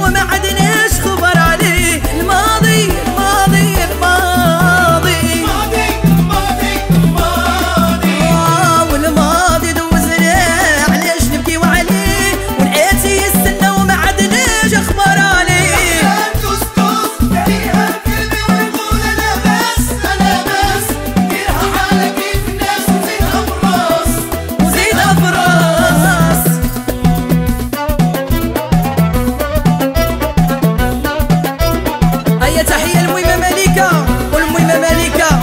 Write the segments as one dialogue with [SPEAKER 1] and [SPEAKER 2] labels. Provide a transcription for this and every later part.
[SPEAKER 1] وما عدناش خبر عليه. الماضي الماضي الماضي والماضي دوزنا علاش نبكيو عليه ونعاتي يستنى وما عدناش اخبار عليه. تحية المهمة مليكة والمهمة مليكة.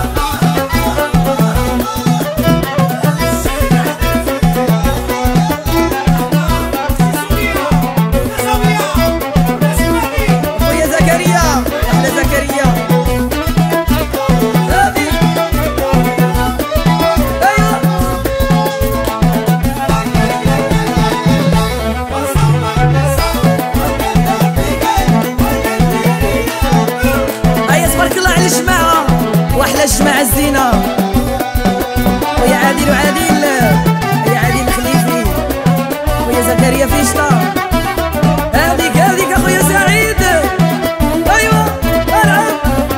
[SPEAKER 1] خويا زكريا أحلى زكريا. واحلى الجماعة الزينة ويا عادل وعادل يا عادل الخليفي ويا زكريا فيشتا. هذيك اخويا سعيد. ايوا العب.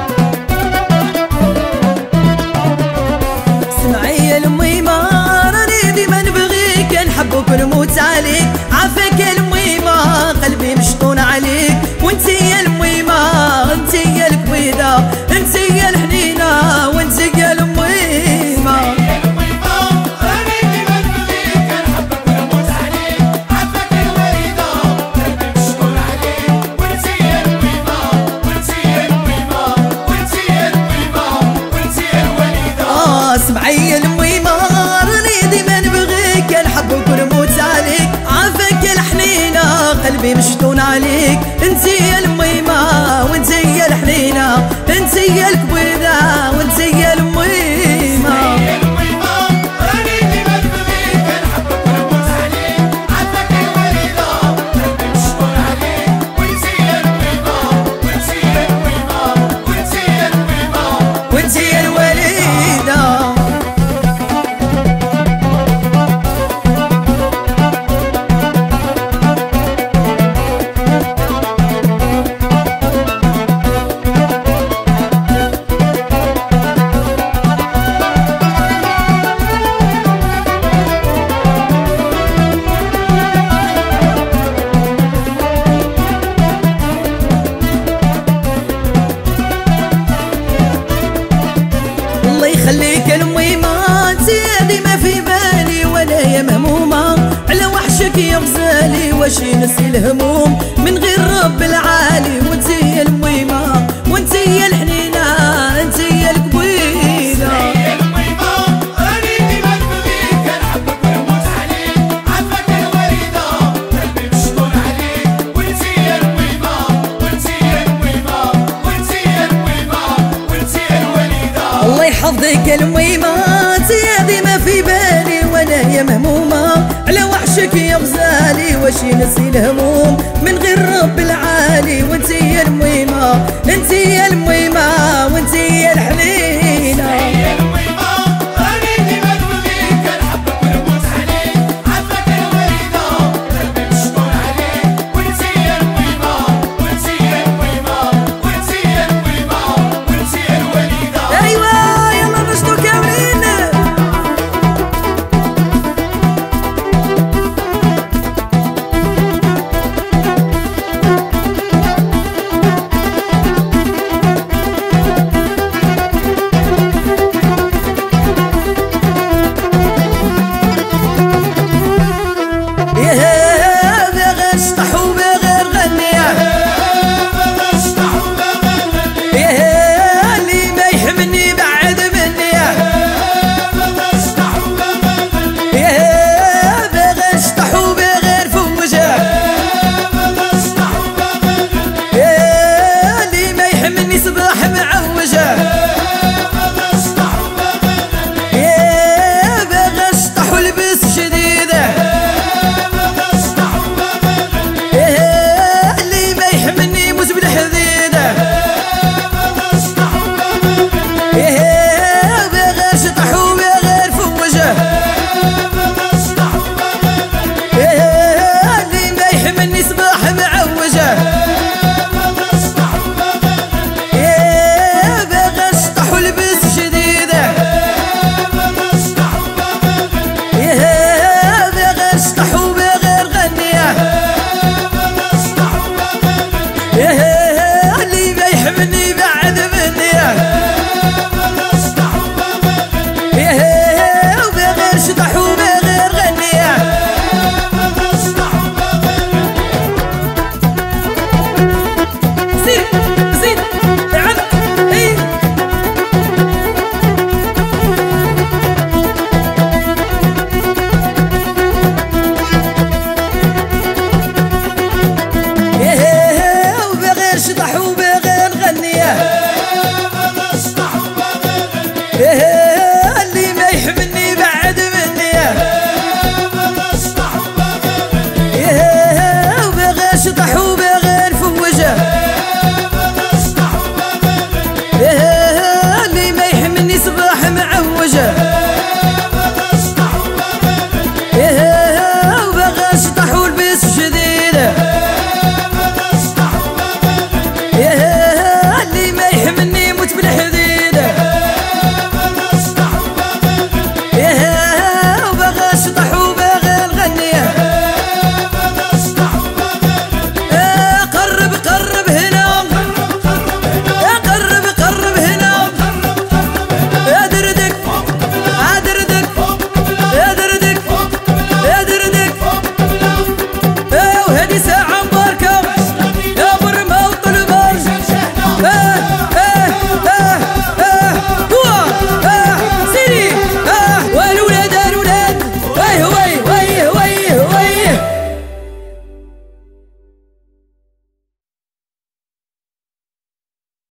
[SPEAKER 1] سمعي يا الميمة راني ديما نبغيك نحبك ونموت عليك. عافاك يا الميمة قلبي مشطون عليك. وانتي يا الميمة انتي يا الكويدة انتي يا الحنينة وانتي يا الميمة. راني ديما نبغيك نحبك ونموت عليك. عافاك يا الوالدة قلبي مشطون عليك. وانتي يا الميمة وانتي يا الميمة وانتي يا الميمة وانتي يا الوالدة. سمعي يا الميمة راني ديما نبغيك نحبك ونموت عليك. عافاك يا الحنينة قلبي مشطون عليك. انتي يا الميمة وانتي يا الحنينة انتي يا الكبيدة وانتي يا الميمة. راني ديما نبغيك نحبك ونموت عليك. عافاك يا الوالدة قلبي مشطون عليك. وانتي يا الميمة وانتي يا الميمة وانتي يا الميمة وانتي يا الوالدة. خليك الميمة انتي ديما في بالي وانا يا مهمومة على وحشك يا غزالي. واش نسي الهموم من غير رب العالي. وانتي يا الميمة وانتي يا الحنينة انتي يا الكبيدة. راني ديما نبغيك نحبك ونموت عليك. عافاك يا الوالدة قلبي مشطون عليك. وانتي يا الميمة وانتي يا الميمة وانتي يا الميمة وانتي يا الوالدة. الله يحفظك يا الميمة انتي ديما في بالي وانا يا مهمومة على وحشك يا غزالي. واش نسي الهموم من غير رب العالي.